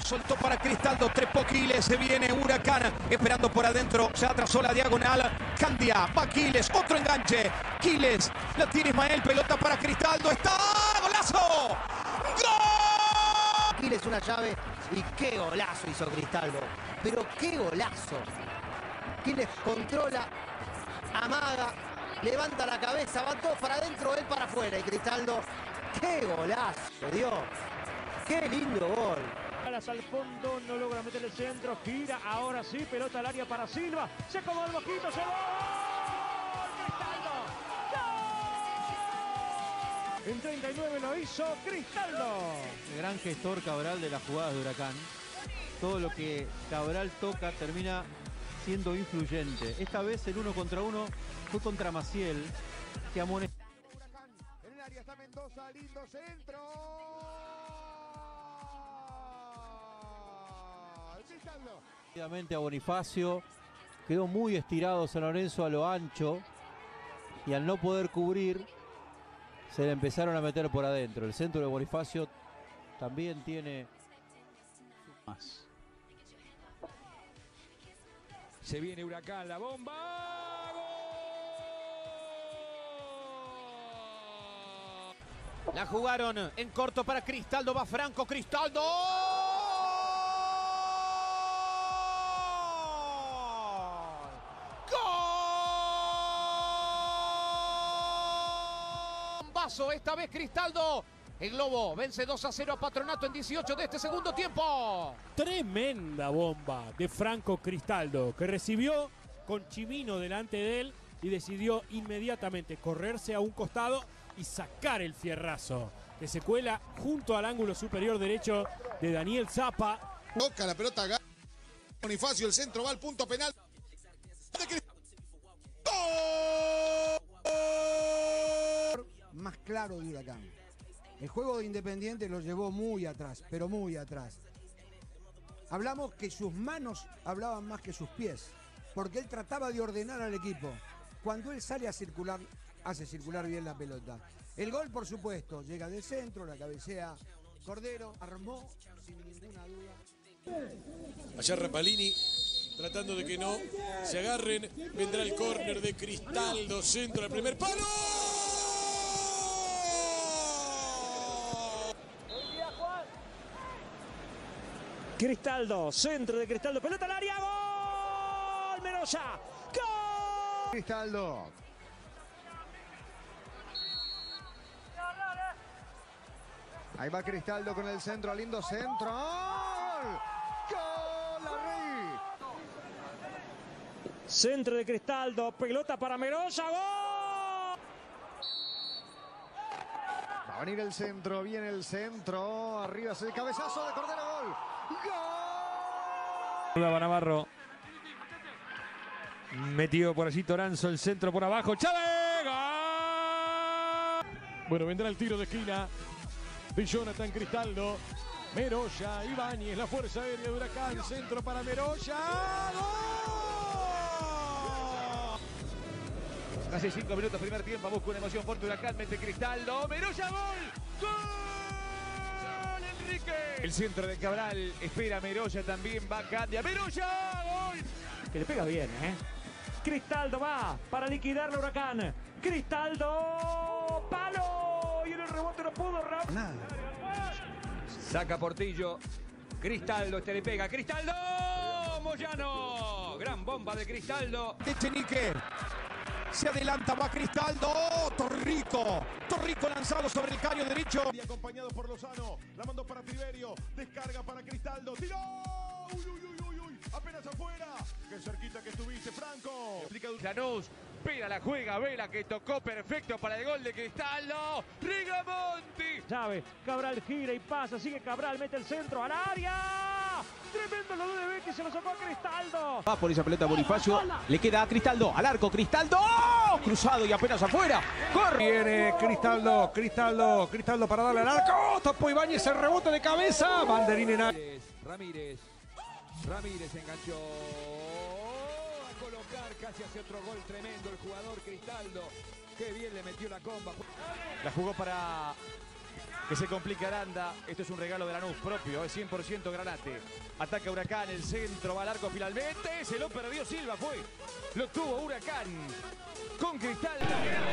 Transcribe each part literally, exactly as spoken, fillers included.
Soltó para Cristaldo, trepó Quiles, se viene Huracán, esperando por adentro, se atrasó la diagonal, Candia, va Quiles, otro enganche, Quiles, la tiene Ismael, pelota para Cristaldo, está, golazo, ¡gol! Quiles una llave y qué golazo hizo Cristaldo, pero qué golazo. Quiles controla, amaga, levanta la cabeza, va todo para adentro, él para afuera y Cristaldo, qué golazo dio, qué lindo gol. Alas al fondo, no logra meter el centro, gira, ahora sí, pelota al área para Silva, se acomodó el mosquito, se va, ¡Cristaldo! ¡Gol! En treinta y nueve lo hizo Cristaldo. El gran gestor Cabral de las jugadas de Huracán. Todo lo que Cabral toca termina siendo influyente. Esta vez el uno contra uno fue contra Maciel, que amonestó. Huracán, en el área está Mendoza, lindo centro. Rápidamente a Bonifacio, quedó muy estirado San Lorenzo a lo ancho y al no poder cubrir se le empezaron a meter por adentro. El centro de Bonifacio también tiene más. Se viene Huracán, la bomba. ¡Gol! La jugaron en corto para Cristaldo, va Franco, Cristaldo. Esta vez Cristaldo, el Globo vence dos a cero a Patronato en dieciocho de este segundo tiempo. Tremenda bomba de Franco Cristaldo, que recibió con Chimino delante de él y decidió inmediatamente correrse a un costado y sacar el fierrazo, que se cuela junto al ángulo superior derecho de Daniel Zappa. Toca la pelota, Bonifacio, el centro va al punto penal. Más claro de Huracán. El juego de Independiente lo llevó muy atrás, pero muy atrás. Hablamos que sus manos hablaban más que sus pies, porque él trataba de ordenar al equipo. Cuando él sale a circular, hace circular bien la pelota. El gol, por supuesto, llega del centro, la cabecea Cordero, armó sin ninguna duda. Allá Rapalini tratando de que no se agarren. Vendrá el córner de Cristaldo, centro del primer palo. Cristaldo, centro de Cristaldo, pelota al área, gol, Meroya, gol. Cristaldo. Ahí va Cristaldo con el centro, lindo centro. ¡Gol! ¡Gol, Larry! Centro de Cristaldo, pelota para Meroya, gol. Va a venir el centro, viene el centro. Arriba el cabezazo de Cordero, gol. ¡Gol! Navarro. Metido por allí Toranzo, el centro por abajo. ¡Chávez! ¡Gol! Bueno, vendrá el tiro de esquina de Jonathan Cristaldo. Meroya, Ibáñez, la fuerza aérea de Huracán. Centro para Meroya. ¡Gol! Hace cinco minutos, primer tiempo, busca una emoción fuerte Huracán, mete Cristaldo. Meroya, gol. ¡Gol! Enrique. El centro de Cabral, espera Meroya también, va Candia. Meroya, gol. Que le pega bien, ¿eh? Cristaldo va para liquidar la Huracán. Cristaldo, palo. Y en el rebote no pudo. Nada. Saca Portillo. Cristaldo, este le pega. Cristaldo, Moyano. Gran bomba de Cristaldo. Echenique. Se adelanta, va Cristaldo. Torrico. Torrico lanzado sobre el caño derecho. Y acompañado por Lozano. La mandó para Tiberio. Descarga para Cristaldo. ¡Tiró! ¡Uy, uy, uy, uy, uy! Apenas afuera. ¡Qué cerquita que estuviste, Franco! Lanús, pega la juega, Vela que tocó perfecto para el gol de Cristaldo. Rigamonti. Sabe, Cabral gira y pasa, sigue Cabral, mete el centro al área. Tremendo lo de Becky, se lo sacó a Cristaldo. Va por esa pelota Bonifacio, le queda a Cristaldo, al arco Cristaldo, ¡oh! Cruzado y apenas afuera. Corre. Viene Cristaldo, Cristaldo, Cristaldo para darle al arco. Tapó Ibáñez, el rebote de cabeza. Banderín en área. Ramírez, Ramírez enganchó. A colocar casi hacia otro gol tremendo el jugador Cristaldo. Qué bien le metió la comba. La jugó para que se complica Aranda. Esto es un regalo de Lanús propio, es cien por ciento Granate. Ataca Huracán, el centro, va al arco finalmente. Se lo perdió Silva, fue. Lo tuvo Huracán con Cristaldo.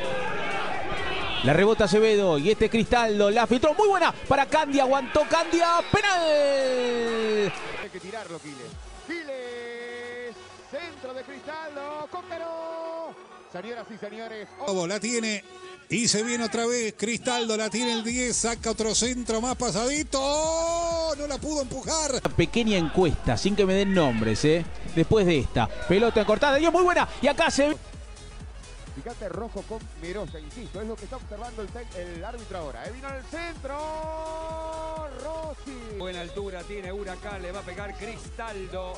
La rebota Acevedo y este Cristaldo la filtró muy buena para Candia. Aguantó Candia. Penal. Hay que tirarlo, Quiles. Quiles. Centro de Cristaldo. Cócaro. Señoras y señores. Oh. La tiene. Y se viene otra vez, Cristaldo la tiene el diez, saca otro centro más pasadito, ¡oh! No la pudo empujar. Una pequeña encuesta, sin que me den nombres, ¿eh? Después de esta, pelota cortada, y es muy buena, y acá se... Picante rojo con Merosa, insisto, es lo que está observando el, el árbitro ahora. Eh, vino en el centro, Rossi. Buena altura tiene Huracán, le va a pegar Cristaldo.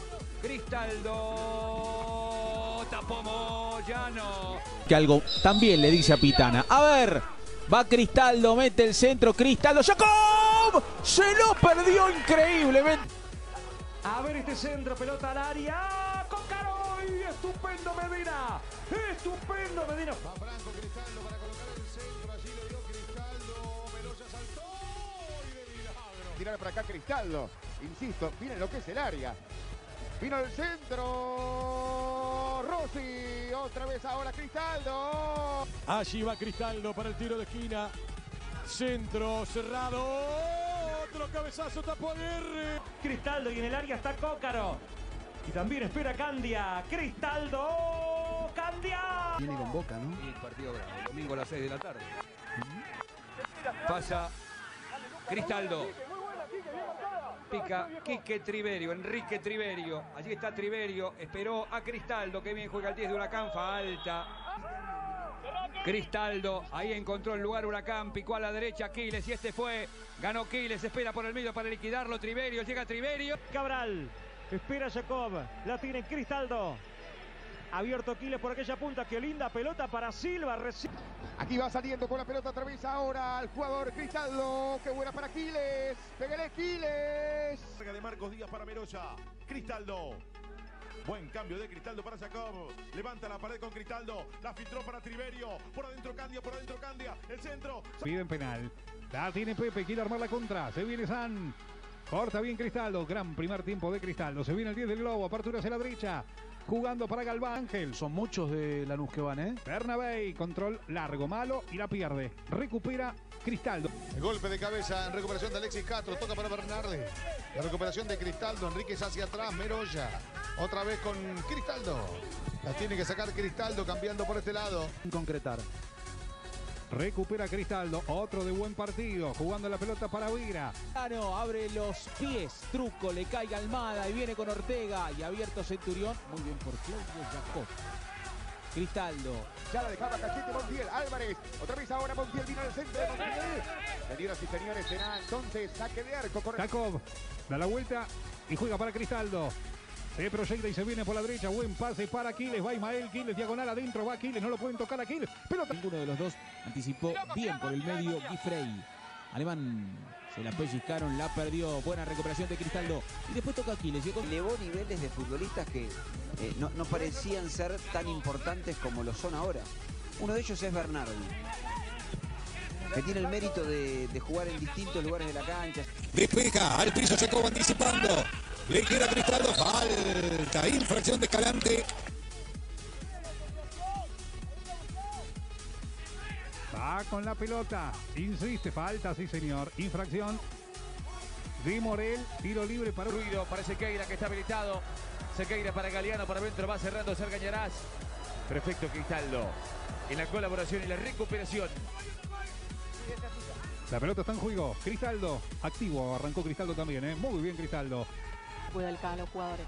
Cristaldo, tapó Moyano. Que algo también le dice a Pitana. A ver, va Cristaldo, mete el centro, Cristaldo, ¡Jacob! Se lo perdió increíblemente. A ver este centro, pelota al área. Cócaro, estupendo Medina. Estupendo Medina. Va Franco Cristaldo para colocar el centro. Allí lo dio Cristaldo. Meloya saltó y de milagro. Tirar para acá Cristaldo. Insisto, miren lo que es el área. Vino el centro. Rossi. Otra vez ahora Cristaldo. Allí va Cristaldo para el tiro de esquina. Centro cerrado. Otro cabezazo, tapó Aguirre. Cristaldo y en el área está Cócaro. Y también espera Candia. Cristaldo. Candia. Viene con Boca, ¿no? Y el partido bravo. Domingo a las seis de la tarde. Pasa Cristaldo. Pica Quique Triverio, Enrique Triverio. Allí está Triverio. Esperó a Cristaldo. Que bien juega el diez de Huracán. Falta. Cristaldo, ahí encontró el lugar Huracán, picó a la derecha Quiles y este fue, ganó Quiles, espera por el medio para liquidarlo, Triverio, llega Triverio. Cabral, espera Jacob, la tiene Cristaldo. Abierto Quiles por aquella punta, qué linda pelota para Silva. Aquí va saliendo con la pelota otra vez ahora el jugador Cristaldo. Qué buena para Quiles. Pégale Quiles. De Marcos Díaz para Meroya. Cristaldo. Buen cambio de Cristaldo para Jacob. Levanta la pared con Cristaldo. La filtró para Triverio. Por adentro Candia, por adentro Candia. El centro. Piden penal. La tiene Pepe, quiere armar la contra. Se viene San. Corta bien Cristaldo. Gran primer tiempo de Cristaldo. Se viene el diez del Globo. Apertura hacia la derecha. Jugando para Galván. Ángel. Son muchos de Lanús que van, ¿eh? Bernabé. Control largo, malo y la pierde. Recupera Cristaldo. El golpe de cabeza en recuperación de Alexis Castro. Toca para Bernardi. La recuperación de Cristaldo. Enríquez hacia atrás. Meroya. Otra vez con Cristaldo. La tiene que sacar Cristaldo cambiando por este lado. Concretar. Recupera Cristaldo. Otro de buen partido. Jugando la pelota para Vira. Abre los pies. Truco. Le cae Almada. Y viene con Ortega. Y abierto Centurión. Muy bien por Claudio Jacob. Cristaldo. Ya la dejaba Cachete Montiel. Álvarez. Otra vez ahora Montiel vino al centro de Montiel. Señoras y señores, será entonces saque de arco. Jacob da la vuelta y juega para Cristaldo. Se proyecta y se viene por la derecha. Buen pase para Quiles. Va Ismael Quiles. Diagonal adentro. Va Quiles. No lo pueden tocar a Quiles. Pelota. Ninguno de los dos anticipó bien por el medio. Guifrey. Alemán. Se la pellizcaron. La perdió. Buena recuperación de Cristaldo. Y después toca Quiles. Elevó niveles de futbolistas que eh, no, no parecían ser tan importantes como lo son ahora. Uno de ellos es Bernardi, que tiene el mérito de, de jugar en distintos lugares de la cancha. Despeja, al piso Jacob anticipando. Le queda Cristaldo, falta, infracción de Escalante. Va con la pelota, insiste, falta, sí señor, infracción. Di Morel, tiro libre para Ruido, para Sequeira que está habilitado. Sequeira para Galeano, para adentro, va cerrando Sergañarás. Perfecto Cristaldo. En la colaboración y la recuperación. La pelota está en juego. Cristaldo, activo, arrancó Cristaldo también, ¿eh? Muy bien Cristaldo. Cuida el cada los jugadores.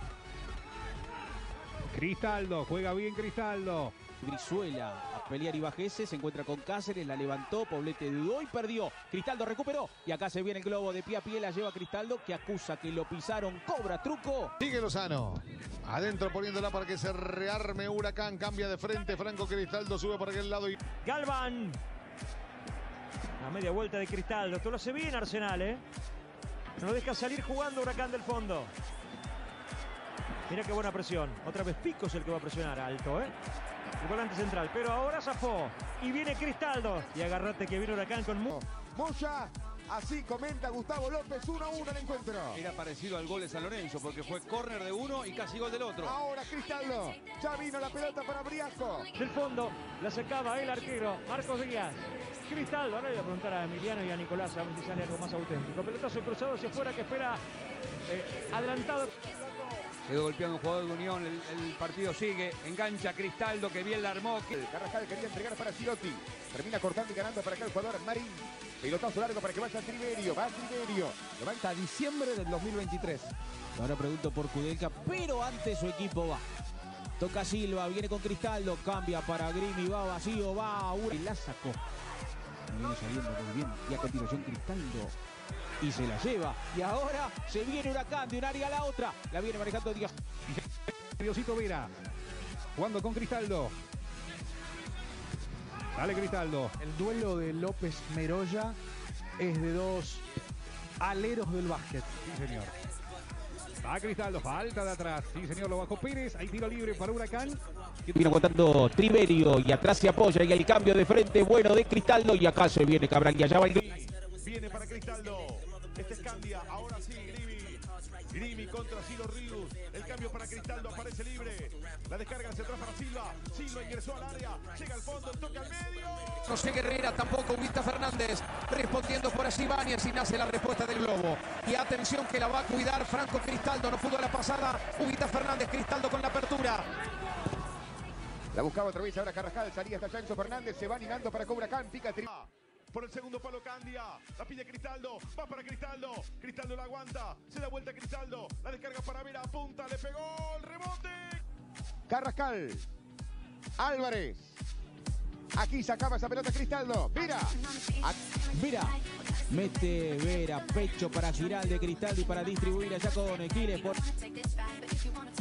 Cristaldo, juega bien Cristaldo. Brizuela a pelear y bajese, se encuentra con Cáceres, la levantó, Poblete dudó y perdió. Cristaldo recuperó y acá se viene el globo de pie a pie, la lleva Cristaldo que acusa que lo pisaron, cobra truco. Sigue Lozano. Adentro poniéndola para que se rearme Huracán, cambia de frente, Franco Cristaldo sube por aquel lado y... Galván. La media vuelta de Cristaldo, esto lo hace bien Arsenal, ¿eh? No lo deja salir jugando Huracán del fondo. Mira qué buena presión. Otra vez Pico es el que va a presionar alto, ¿eh? El volante central, pero ahora zafó. Y viene Cristaldo. Y agarrate que viene Huracán con... Moya. Así comenta Gustavo López, uno a uno el encuentro. Era parecido al gol de San Lorenzo, porque fue córner de uno y casi gol del otro. Ahora Cristaldo, ya vino la pelota para Briasco. Del fondo, la sacaba el arquero, Marcos Díaz. Cristaldo, ahora le voy a preguntar a Emiliano y a Nicolás a ver si sale algo más auténtico. Pelotazo cruzado hacia afuera que espera eh, adelantado. Quedó golpeando un jugador de Unión, el, el partido sigue, engancha Cristaldo que bien la armó. Carrascal quería entregar para Sirotti, termina cortando y ganando para acá el jugador Marín. Pelotazo largo para que vaya Triverio, va Triverio. Levanta diciembre del dos mil veintitrés. Ahora pregunto por Kudelka, pero antes su equipo va. Toca Silva, viene con Cristaldo, cambia para Grimi, va vacío, va Ura y la sacó. Viene saliendo muy bien y a continuación Cristaldo. Y se la lleva. Y ahora se viene Huracán de un área a la otra. La viene manejando Dios. Diosito Vera, jugando con Cristaldo. Dale Cristaldo. El duelo de López Meroya es de dos aleros del básquet. Sí, señor. Va Cristaldo, falta de atrás. Sí, señor, lo bajó Pérez. Hay tiro libre para Huracán. Viene aguantando Triverio y atrás se apoya y el cambio de frente bueno de Cristaldo. Y acá se viene Cabral y allá va el... Viene para Cristaldo. Este es Candia. Ahora sí, Grimi. Grimi contra Silo Ríos. El cambio para Cristaldo. Aparece libre. La descarga hacia atrás para Silva. Silva ingresó al área. Llega al fondo. Toca al medio. José Guerrera, tampoco Huguita Fernández. Respondiendo por así Ibáñez y nace la respuesta del Globo. Y atención que la va a cuidar Franco Cristaldo. No pudo la pasada. Huguita Fernández. Cristaldo con la apertura. La buscaba otra vez ahora Carrascal. Salía hasta Chancho Fernández. Se va animando para Huracán. Pica Tri... Por el segundo palo Candia, la pide Cristaldo, va para Cristaldo, Cristaldo la aguanta, se da vuelta Cristaldo, la descarga para Vera, apunta, le pegó, el rebote. Carrascal, Álvarez, aquí sacaba esa pelota Cristaldo, Vera. Vera, mete Vera, pecho para Giral de Cristaldo y para distribuir allá con Quiles por...